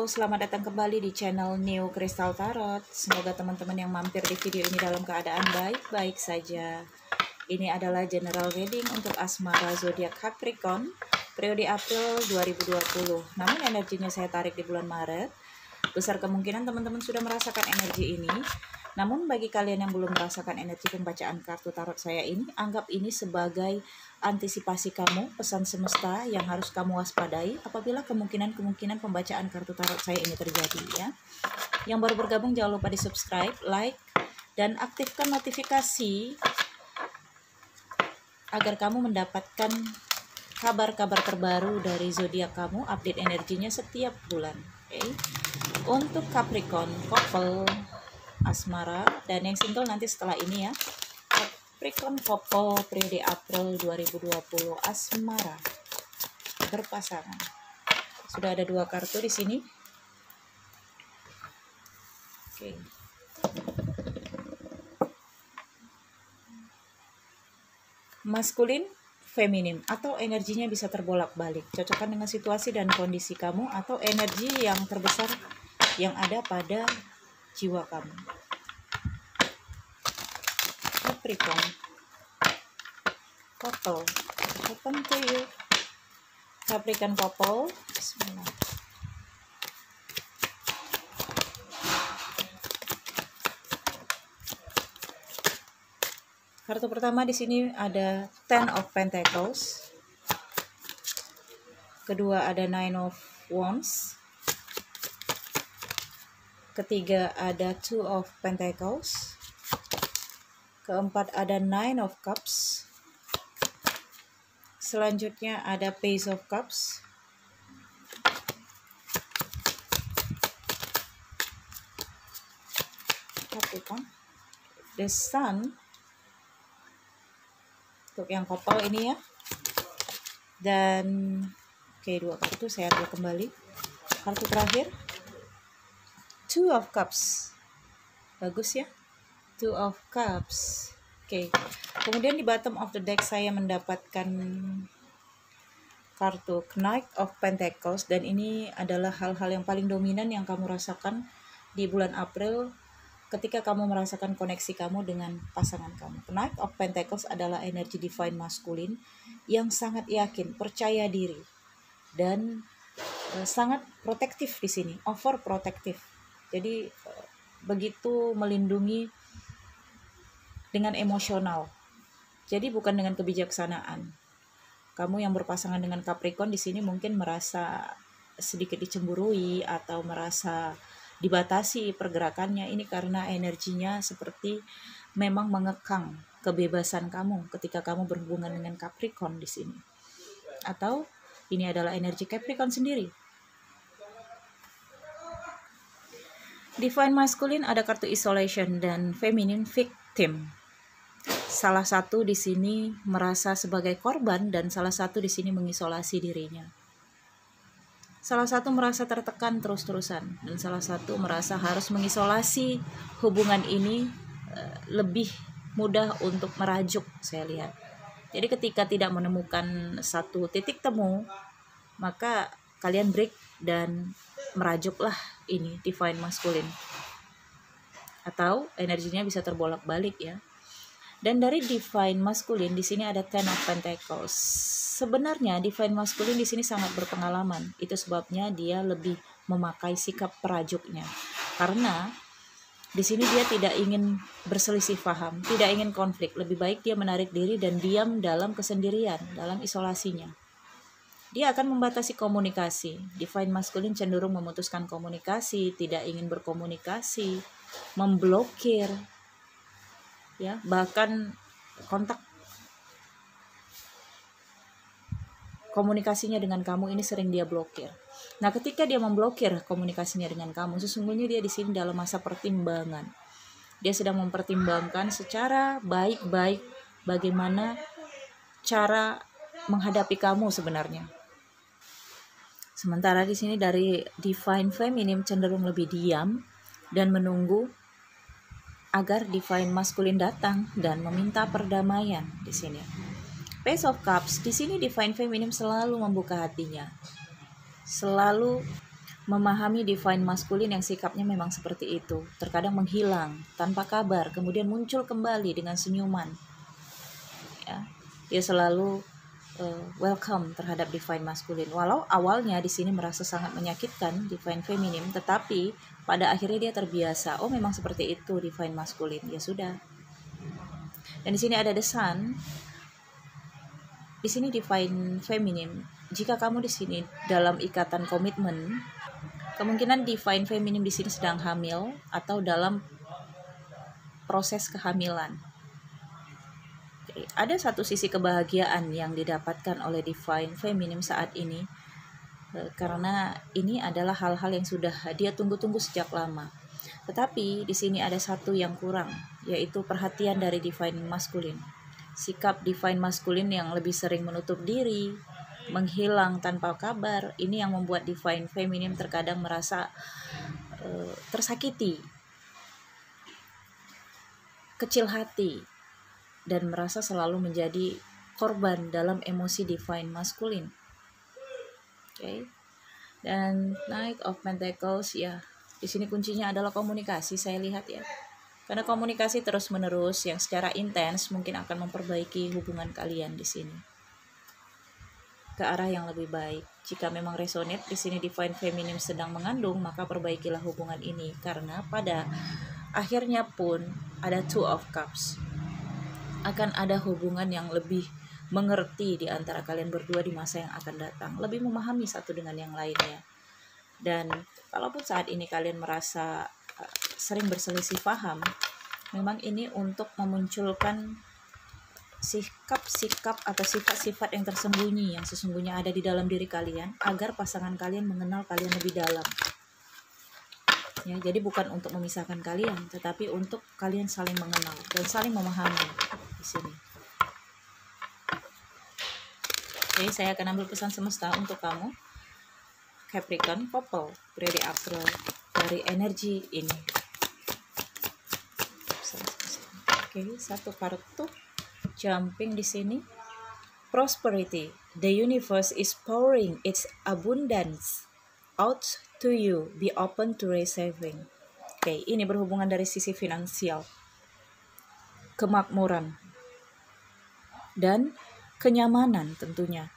selamat datang kembali di channel New Crystal Tarot. Semoga teman-teman yang mampir di video ini dalam keadaan baik-baik saja. Ini adalah general reading untuk asmara zodiak Capricorn periode April 2020. Namun energinya saya tarik di bulan Maret. Besar kemungkinan teman-teman sudah merasakan energi ini. Namun bagi kalian yang belum merasakan energi pembacaan kartu tarot saya ini, anggap ini sebagai antisipasi kamu, pesan semesta yang harus kamu waspadai apabila kemungkinan pembacaan kartu tarot saya ini terjadi ya. Yang baru bergabung jangan lupa di subscribe, like, dan aktifkan notifikasi agar kamu mendapatkan kabar-kabar terbaru dari zodiak kamu, update energinya setiap bulan. Oke. Untuk Capricorn, couple, asmara, dan yang single nanti setelah ini ya. Capricorn couple periode April 2020 asmara berpasangan. Sudah ada 2 kartu di sini. Oke. Maskulin, feminim, atau energinya bisa terbolak-balik. Cocokkan dengan situasi dan kondisi kamu atau energi yang terbesar yang ada pada jiwa kamu. Capricorn couple, open to you. Capricorn couple, bismillah. Kartu pertama di sini ada Ten of Pentacles. Kedua ada Nine of Wands. Ketiga ada Two of Pentacles. Keempat ada Nine of Cups. Selanjutnya ada Page of Cups. Capricorn, The Sun. Untuk yang couple ini ya. Dan oke, 2 kartu saya ambil kembali. Kartu terakhir Two of Cups. Bagus ya. Two of Cups. Oke. Kemudian di bottom of the deck saya mendapatkan kartu Knight of Pentacles, dan ini adalah hal-hal yang paling dominan yang kamu rasakan di bulan April ketika kamu merasakan koneksi kamu dengan pasangan kamu. Knight of Pentacles adalah energi divine maskulin yang sangat yakin, percaya diri, dan sangat protektif di sini, overprotective. Jadi begitu melindungi dengan emosional. Jadi bukan dengan kebijaksanaan. Kamu yang berpasangan dengan Capricorn di sini mungkin merasa sedikit dicemburui atau merasa dibatasi pergerakannya. Ini karena energinya seperti memang mengekang kebebasan kamu ketika kamu berhubungan dengan Capricorn di sini. Atau ini adalah energi Capricorn sendiri. Divine masculine ada kartu isolation dan feminine victim. Salah satu di sini merasa sebagai korban dan salah satu di sini mengisolasi dirinya. Salah satu merasa tertekan terus-terusan dan salah satu merasa harus mengisolasi hubungan ini lebih mudah untuk merajuk, saya lihat. Jadi ketika tidak menemukan satu titik temu, maka kalian break dan merajuklah ini divine masculine. Atau energinya bisa terbolak-balik ya. Dan dari divine masculine di sini ada Ten of Pentacles. Sebenarnya divine masculine di sini sangat berpengalaman. Itu sebabnya dia lebih memakai sikap perajuknya. Karena di sini dia tidak ingin berselisih paham, tidak ingin konflik. Lebih baik dia menarik diri dan diam dalam kesendirian, dalam isolasinya. Dia akan membatasi komunikasi. Divine masculine cenderung memutuskan komunikasi, tidak ingin berkomunikasi, memblokir. Ya, bahkan kontak komunikasinya dengan kamu ini sering dia blokir. Nah, ketika dia memblokir komunikasinya dengan kamu, sesungguhnya dia di sini dalam masa pertimbangan. Dia sedang mempertimbangkan secara baik-baik bagaimana cara menghadapi kamu sebenarnya. Sementara di sini dari divine feminine cenderung lebih diam dan menunggu agar divine masculine datang dan meminta perdamaian di sini. Page of Cups di sini divine feminine selalu membuka hatinya, selalu memahami divine masculine yang sikapnya memang seperti itu. Terkadang menghilang tanpa kabar, kemudian muncul kembali dengan senyuman. Ya, dia selalu welcome terhadap divine masculine. Walau awalnya di sini merasa sangat menyakitkan divine feminine, tetapi pada akhirnya dia terbiasa. Oh, memang seperti itu divine masculine. Ya sudah. Dan di sini ada the sun. Di sini divine feminine. Jika kamu di sini dalam ikatan komitmen, kemungkinan divine feminine di sini sedang hamil atau dalam proses kehamilan. Oke, ada satu sisi kebahagiaan yang didapatkan oleh divine feminine saat ini, karena ini adalah hal-hal yang sudah dia tunggu-tunggu sejak lama. Tetapi di sini ada satu yang kurang, yaitu perhatian dari divine masculine. Sikap divine masculine yang lebih sering menutup diri, menghilang tanpa kabar, ini yang membuat divine feminine terkadang merasa tersakiti, kecil hati, dan merasa selalu menjadi korban dalam emosi divine masculine. Oke. Dan Knight of Pentacles, ya, di sini kuncinya adalah komunikasi, saya lihat ya. Karena komunikasi terus-menerus yang secara intens mungkin akan memperbaiki hubungan kalian di sini ke arah yang lebih baik. Jika memang resonate di sini divine feminine sedang mengandung, maka perbaikilah hubungan ini, karena pada akhirnya pun ada Two of Cups. Akan ada hubungan yang lebih mengerti di antara kalian berdua di masa yang akan datang, lebih memahami satu dengan yang lainnya. Dan kalaupun saat ini kalian merasa sering berselisih paham, memang ini untuk memunculkan sikap-sikap atau sifat-sifat yang tersembunyi yang sesungguhnya ada di dalam diri kalian, agar pasangan kalian mengenal kalian lebih dalam. Ya, jadi bukan untuk memisahkan kalian, tetapi untuk kalian saling mengenal dan saling memahami di sini. Oke, saya akan ambil pesan semesta untuk kamu, Capricorn Couple, periode April, dari energi ini. Oke, satu kartu jumping di sini. Prosperity. The universe is pouring its abundance out to you. Be open to receiving. Oke, ini berhubungan dari sisi finansial, kemakmuran, dan kenyamanan tentunya.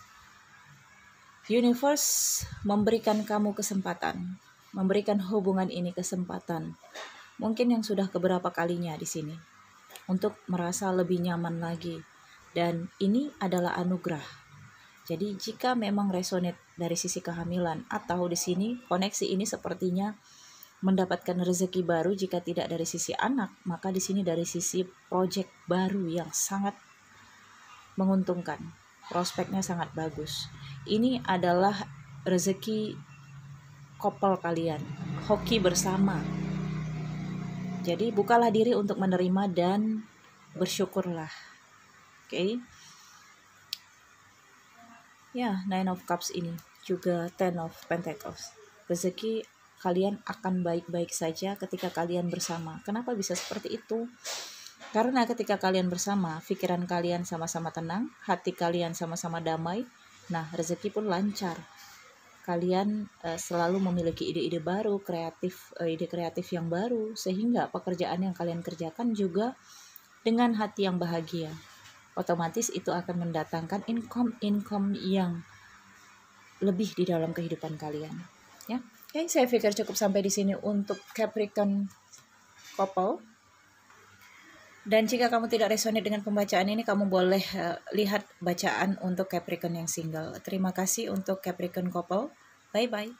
Universe memberikan kamu kesempatan, memberikan hubungan ini kesempatan. Mungkin yang sudah keberapa kalinya di sini, untuk merasa lebih nyaman lagi. Dan ini adalah anugerah. Jadi jika memang resonate dari sisi kehamilan, atau di sini koneksi ini sepertinya mendapatkan rezeki baru, jika tidak dari sisi anak, maka di sini dari sisi project baru yang sangat menguntungkan. Prospeknya sangat bagus. Ini adalah rezeki couple kalian, hoki bersama. Jadi bukalah diri untuk menerima dan bersyukurlah. Oke. Ya, Nine of Cups ini juga Ten of Pentacles. Rezeki kalian akan baik-baik saja ketika kalian bersama. Kenapa bisa seperti itu? Karena ketika kalian bersama, pikiran kalian sama-sama tenang, hati kalian sama-sama damai. Nah, rezeki pun lancar. Kalian selalu memiliki ide-ide baru, ide kreatif yang baru, sehingga pekerjaan yang kalian kerjakan juga dengan hati yang bahagia. Otomatis itu akan mendatangkan income yang lebih di dalam kehidupan kalian. Ya, oke, saya pikir cukup sampai di sini untuk Capricorn Couple. Dan jika kamu tidak resonate dengan pembacaan ini, kamu boleh lihat bacaan untuk Capricorn yang single. Terima kasih untuk Capricorn Couple. Bye-bye.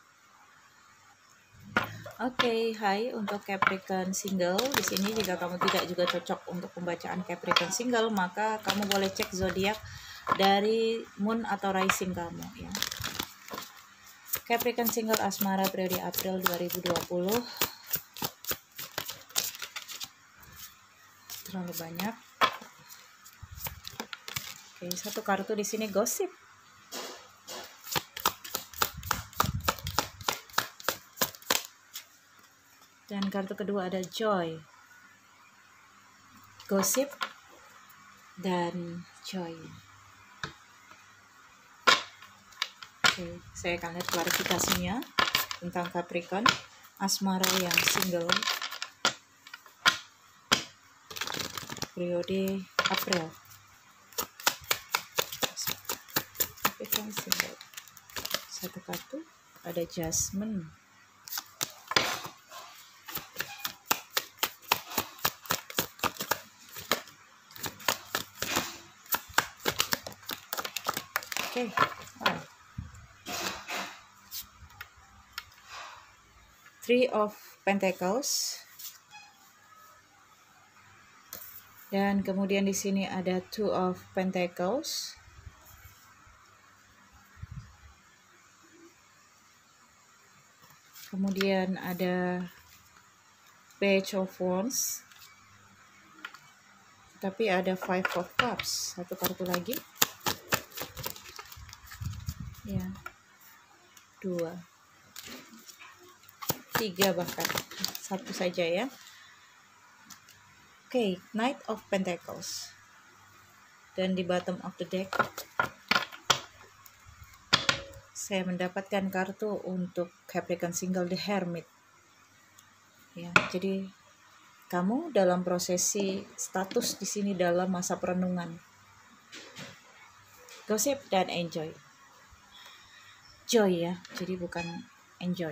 Oke, hai untuk Capricorn single. Di sini jika kamu tidak juga cocok untuk pembacaan Capricorn single, maka kamu boleh cek zodiak dari moon atau rising kamu ya. Capricorn single asmara periode April 2020. Terlalu banyak. Oke, satu kartu di sini gosip. Dan kartu kedua ada joy, gossip, dan joy. Oke, saya akan lihat klarifikasinya. tentang Capricorn, asmara yang single, periode April. Capricorn single. Satu kartu, ada Jasmine. Oke, wow. Three of Pentacles. Dan kemudian di sini ada Two of Pentacles. Kemudian ada Page of Wands. Tapi ada Five of Cups. Satu kartu lagi. Ya. 2. 3 bahkan. Satu saja ya. Oke, Knight of Pentacles. Dan di bottom of the deck saya mendapatkan kartu untuk Capricorn single, The Hermit. Ya, jadi kamu dalam prosesi status di sini dalam masa perenungan. Gossip dan enjoy. Joy ya, jadi bukan enjoy.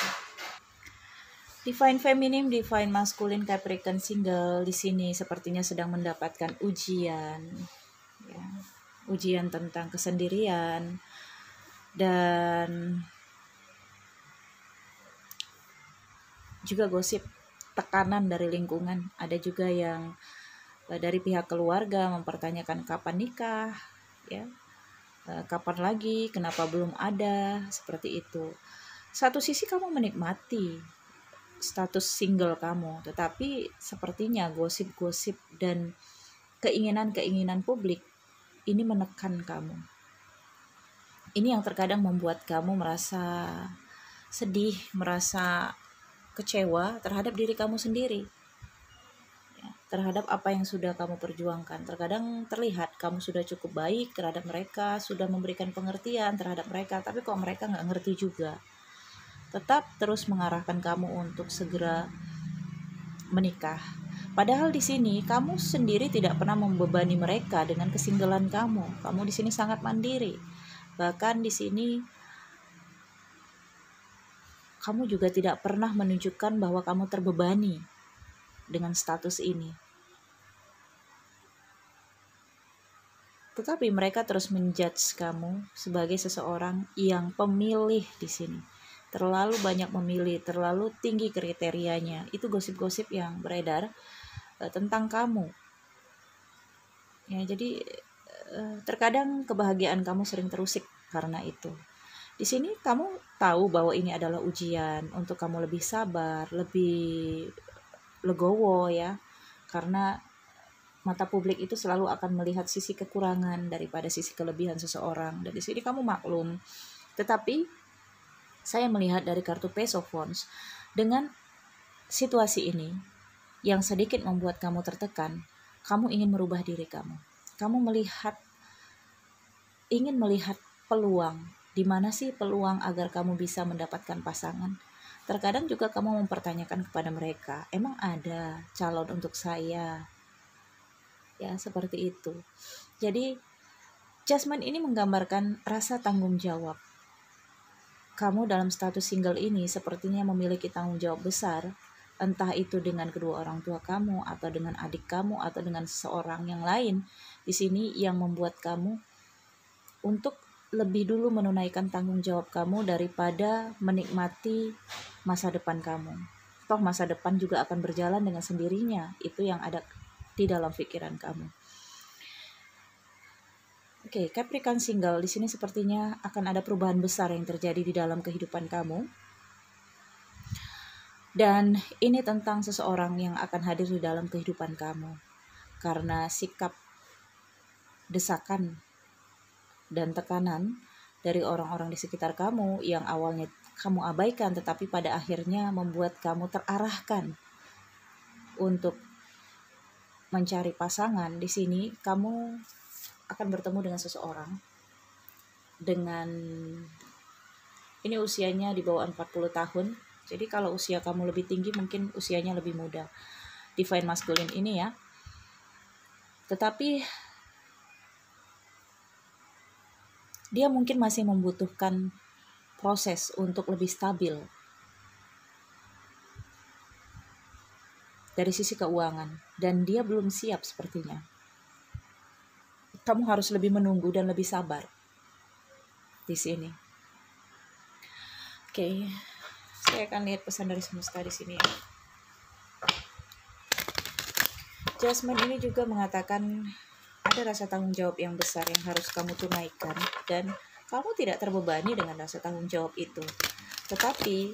Divine Feminine, Divine Masculine, Capricorn single di sini sepertinya sedang mendapatkan ujian, ya, ujian tentang kesendirian dan juga gosip tekanan dari lingkungan. Ada juga yang dari pihak keluarga mempertanyakan kapan nikah, ya, kapan lagi, kenapa belum ada, seperti itu. Satu sisi kamu menikmati status single kamu, tetapi sepertinya gosip-gosip dan keinginan-keinginan publik ini menekan kamu. Ini yang terkadang membuat kamu merasa sedih, merasa kecewa terhadap diri kamu sendiri, ya, terhadap apa yang sudah kamu perjuangkan. Terkadang terlihat kamu sudah cukup baik terhadap mereka, sudah memberikan pengertian terhadap mereka, tapi kok mereka nggak ngerti juga. Tetap terus mengarahkan kamu untuk segera menikah. Padahal di sini kamu sendiri tidak pernah membebani mereka dengan kesinggelan kamu. Kamu di sini sangat mandiri. Bahkan di sini kamu juga tidak pernah menunjukkan bahwa kamu terbebani dengan status ini. Tetapi mereka terus menjudge kamu sebagai seseorang yang pemilih di sini. Terlalu banyak memilih, terlalu tinggi kriterianya. Itu gosip-gosip yang beredar tentang kamu. Ya, jadi terkadang kebahagiaan kamu sering terusik karena itu. Di sini kamu tahu bahwa ini adalah ujian untuk kamu lebih sabar, lebih legowo ya. Karena mata publik itu selalu akan melihat sisi kekurangan daripada sisi kelebihan seseorang. Dan di sini kamu maklum. Tetapi saya melihat dari kartu Page of Wands, dengan situasi ini yang sedikit membuat kamu tertekan, kamu ingin merubah diri kamu. Kamu ingin melihat peluang. Di mana sih peluang agar kamu bisa mendapatkan pasangan? Terkadang juga kamu mempertanyakan kepada mereka, emang ada calon untuk saya? Ya, seperti itu. Jadi, Jasmine ini menggambarkan rasa tanggung jawab. Kamu dalam status single ini sepertinya memiliki tanggung jawab besar, entah itu dengan kedua orang tua kamu, atau dengan adik kamu, atau dengan seseorang yang lain di sini yang membuat kamu untuk lebih dulu menunaikan tanggung jawab kamu daripada menikmati masa depan kamu. Toh masa depan juga akan berjalan dengan sendirinya. Itu yang ada di dalam pikiran kamu. Oke, Capricorn single di sini sepertinya akan ada perubahan besar yang terjadi di dalam kehidupan kamu. Dan ini tentang seseorang yang akan hadir di dalam kehidupan kamu. Karena sikap desakan dan tekanan dari orang-orang di sekitar kamu yang awalnya kamu abaikan, tetapi pada akhirnya membuat kamu terarahkan untuk mencari pasangan. Di sini kamu akan bertemu dengan seseorang dengan Ini usianya di bawah 40 tahun. Jadi kalau usia kamu lebih tinggi, mungkin usianya lebih muda. Divine Masculine ini ya. Tetapi dia mungkin masih membutuhkan proses untuk lebih stabil dari sisi keuangan, dan dia belum siap sepertinya. Kamu harus lebih menunggu dan lebih sabar di sini. Oke, saya akan lihat pesan dari semesta di sini ya. Judgment ini juga mengatakan ada rasa tanggung jawab yang besar yang harus kamu tunaikan, dan kamu tidak terbebani dengan rasa tanggung jawab itu. Tetapi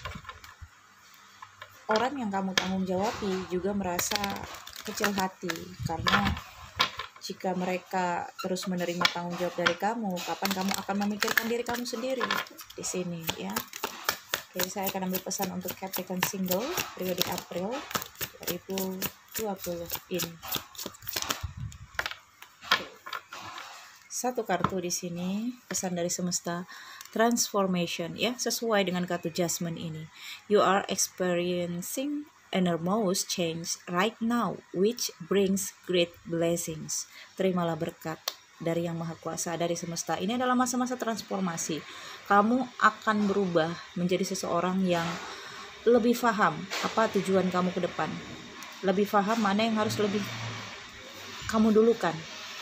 orang yang kamu tanggung jawabi juga merasa kecil hati, karena jika mereka terus menerima tanggung jawab dari kamu, kapan kamu akan memikirkan diri kamu sendiri di sini ya. Oke, saya akan ambil pesan untuk Capricorn Single periode April 2020 ini. Satu kartu di sini, pesan dari semesta, transformation ya, sesuai dengan kartu Judgment ini. You are experiencing enormous change right now, which brings great blessings. Terimalah berkat dari Yang Maha Kuasa, dari semesta. Ini adalah masa-masa transformasi. Kamu akan berubah menjadi seseorang yang lebih paham apa tujuan kamu ke depan. Lebih paham mana yang harus lebih kamu dulukan.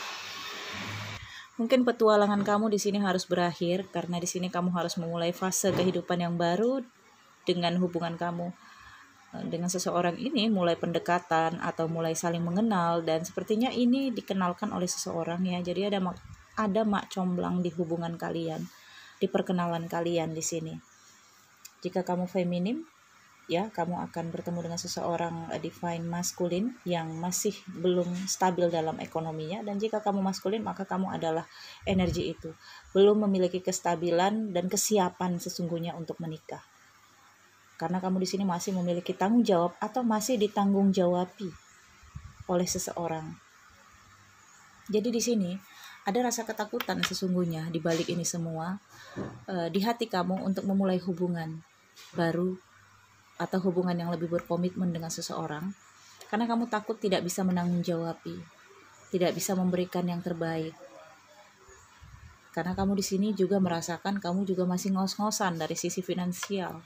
Mungkin petualangan kamu di sini harus berakhir, karena di sini kamu harus memulai fase kehidupan yang baru dengan hubungan kamu dengan seseorang ini, mulai pendekatan atau mulai saling mengenal, dan sepertinya ini dikenalkan oleh seseorang ya. Jadi ada mak comblang di hubungan kalian, di perkenalan kalian di sini. Jika kamu feminim ya, kamu akan bertemu dengan seseorang divine masculine yang masih belum stabil dalam ekonominya, dan jika kamu maskulin maka kamu adalah energi itu, belum memiliki kestabilan dan kesiapan sesungguhnya untuk menikah. Karena kamu di sini masih memiliki tanggung jawab atau masih ditanggung jawabi oleh seseorang. Jadi di sini ada rasa ketakutan sesungguhnya di balik ini semua di hati kamu untuk memulai hubungan baru atau hubungan yang lebih berkomitmen dengan seseorang, karena kamu takut tidak bisa menanggung jawabi, tidak bisa memberikan yang terbaik. Karena kamu di sini juga merasakan kamu juga masih ngos-ngosan dari sisi finansial.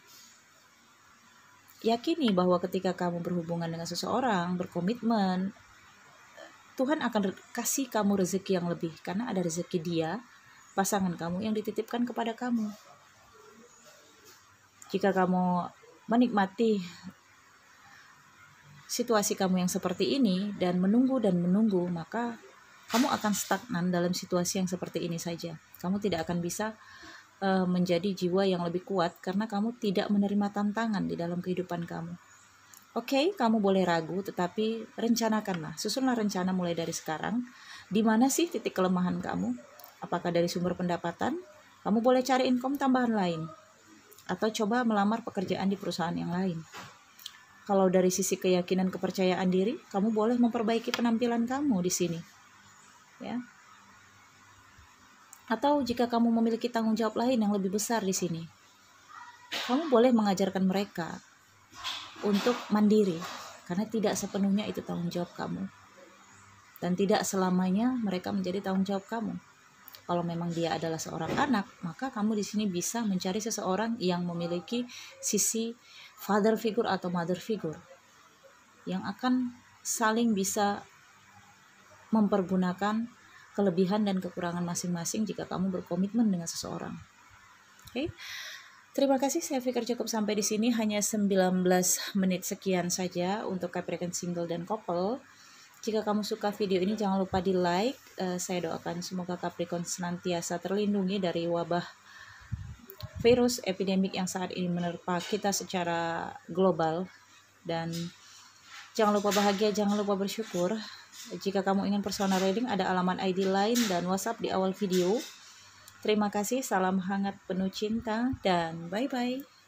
Yakini bahwa ketika kamu berhubungan dengan seseorang, berkomitmen, Tuhan akan kasih kamu rezeki yang lebih, karena ada rezeki dia, pasangan kamu yang dititipkan kepada kamu. Jika kamu menikmati situasi kamu yang seperti ini dan menunggu, maka kamu akan stagnan dalam situasi yang seperti ini saja. Kamu tidak akan bisa menjadi jiwa yang lebih kuat karena kamu tidak menerima tantangan di dalam kehidupan kamu. Oke, kamu boleh ragu, tetapi rencanakanlah, susunlah rencana mulai dari sekarang. Di mana sih titik kelemahan kamu? Apakah dari sumber pendapatan? Kamu boleh cari income tambahan lain, atau coba melamar pekerjaan di perusahaan yang lain. Kalau dari sisi keyakinan kepercayaan diri, kamu boleh memperbaiki penampilan kamu di sini. Ya. Atau jika kamu memiliki tanggung jawab lain yang lebih besar di sini, kamu boleh mengajarkan mereka untuk mandiri, karena tidak sepenuhnya itu tanggung jawab kamu. Dan tidak selamanya mereka menjadi tanggung jawab kamu. Kalau memang dia adalah seorang anak, maka kamu di sini bisa mencari seseorang yang memiliki sisi father figure atau mother figure, yang akan saling bisa mempergunakan kelebihan dan kekurangan masing-masing jika kamu berkomitmen dengan seseorang. Oke. Terima kasih, saya pikir cukup sampai di sini, hanya 19 menit sekian saja untuk Capricorn Single dan Couple. Jika kamu suka video ini, jangan lupa di like. Saya doakan semoga Capricorn senantiasa terlindungi dari wabah virus epidemik yang saat ini menerpa kita secara global. Dan jangan lupa bahagia, jangan lupa bersyukur. Jika kamu ingin personal reading, ada alamat ID line dan WhatsApp di awal video. Terima kasih, salam hangat penuh cinta, dan bye-bye.